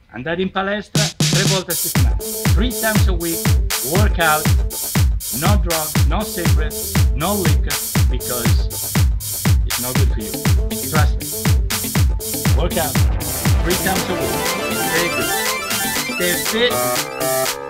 andare in palestra 3 volte a settimana, 3 times a week, work out, no drugs, no cigarettes, no liquor, because it's not good for you. Trust me. Work out 3 times a week. Very good. Stay fit.